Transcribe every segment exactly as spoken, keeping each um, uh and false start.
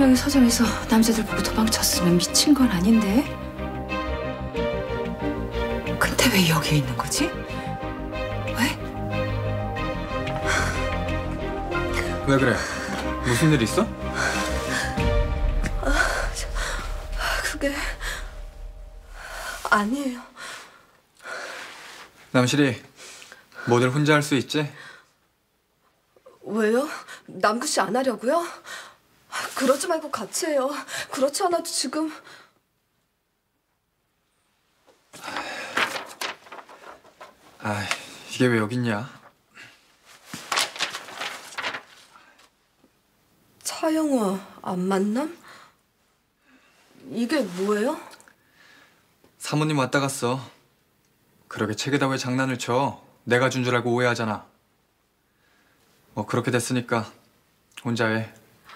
분명히 서점에서 남자들 보고 도망쳤으면 미친 건 아닌데. 근데 왜 여기 있는 거지? 왜? 왜 그래? 무슨 일 있어? 아, 저, 그게 아니에요. 남실이 뭐들 혼자 할 수 있지? 왜요? 남구 씨 안 하려고요? 그러지 말고 같이 해요. 그렇지 않아도 지금... 아, 이게 왜 여기 있냐? 차영화 안 만남? 이게 뭐예요? 사모님 왔다 갔어. 그러게 책에다 왜 장난을 쳐? 내가 준 줄 알고 오해하잖아. 뭐 그렇게 됐으니까 혼자 해.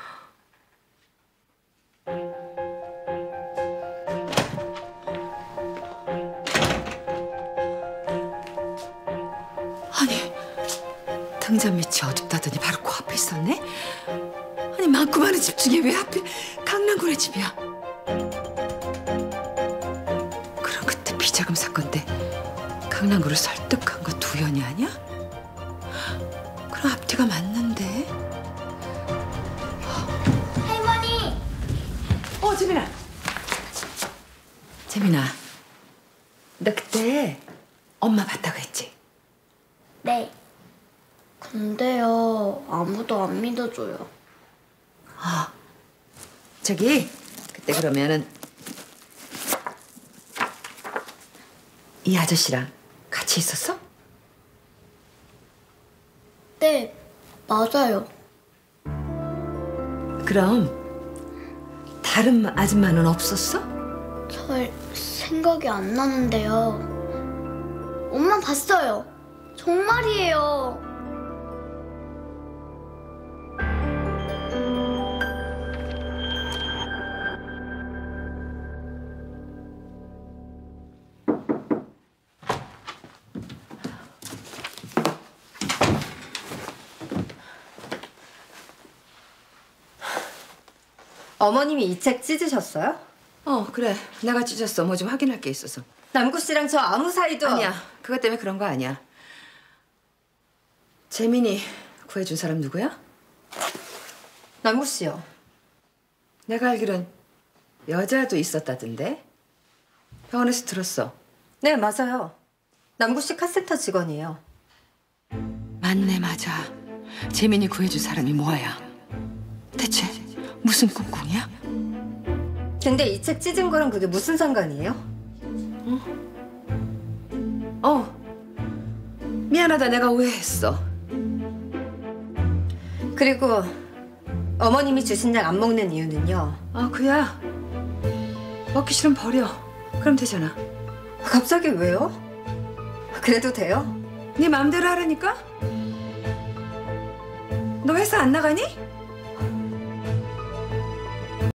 아니, 등잔 밑이 어둡다더니 바로 코앞에 있었네? 아니, 많고 많은 집 중에 왜 하필 강남구네 집이야? 그럼 그때 비자금 사건 때 강남구를 설득한 거 두현이 아니야? 그럼 앞뒤가 맞는데? 할머니! 어, 재민아. 재민아, 너 그때 엄마 봤다고 했지? 네. 근데요, 아무도 안 믿어줘요. 아, 저기 그때 그러면은 이 아저씨랑 같이 있었어? 네, 맞아요. 그럼 다른 아줌마는 없었어? 잘 생각이 안 나는데요. 엄마 봤어요. 정말이에요. 어머님이 이 책 찢으셨어요? 어, 그래. 내가 찢었어. 뭐 좀 확인할 게 있어서. 남구 씨랑 저 아무 사이도... 아니야. 그것 때문에 그런 거 아니야. 재민이 구해준 사람 누구야? 남구 씨요. 내가 알기론 여자도 있었다던데. 병원에서 들었어. 네, 맞아요. 남구 씨 카센터 직원이에요. 맞네, 맞아. 재민이 구해준 사람이 뭐야? 대체 무슨 꿍꿍이야? 근데 이 책 찢은 거랑 그게 무슨 상관이에요? 응? 어. 미안하다. 내가 오해했어. 그리고 어머님이 주신 약 안 먹는 이유는요? 아, 그야. 먹기 싫으면 버려. 그럼 되잖아. 갑자기 왜요? 그래도 돼요? 네 마음대로 하라니까? 너 회사 안 나가니?